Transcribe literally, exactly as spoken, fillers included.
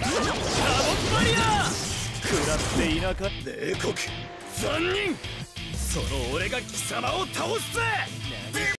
バリア食らっていなかった冷酷残忍。その俺が貴様を倒すぜ。